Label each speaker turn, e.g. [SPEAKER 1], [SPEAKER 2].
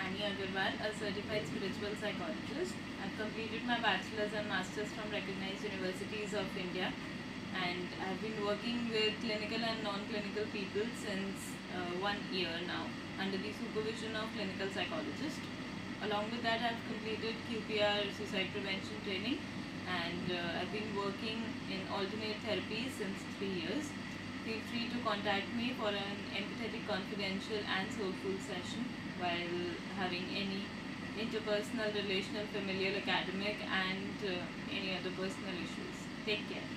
[SPEAKER 1] Ainey Aggarwal, a certified spiritual psychologist. I've completed my bachelor's and master's from recognized universities of India, and I've been working with clinical and non-clinical people since 1 year now under the supervision of clinical psychologist. Along with that, I've completed QPR suicide prevention training, and I've been working in alternate therapies since 3 years. Feel free to contact me for an empathetic, confidential and soulful session while having any interpersonal, relational, familial, academic and any other personal issues. Take care.